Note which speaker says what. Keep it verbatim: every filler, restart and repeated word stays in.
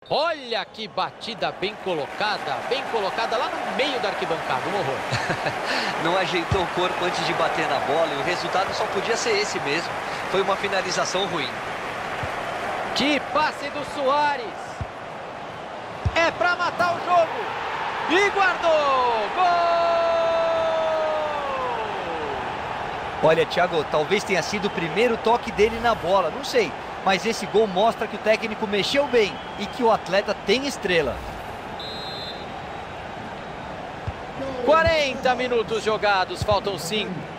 Speaker 1: Olha que batida bem colocada, bem colocada lá no meio da arquibancada, um horror.
Speaker 2: Não ajeitou o corpo antes de bater na bola e o resultado só podia ser esse mesmo. Foi uma finalização ruim.
Speaker 1: Que passe do Suárez. É pra matar o jogo. E guardou. Gol!
Speaker 3: Olha, Thiago, talvez tenha sido o primeiro toque dele na bola, não sei. Mas esse gol mostra que o técnico mexeu bem e que o atleta tem estrela.
Speaker 1: quarenta minutos jogados, faltam cinco.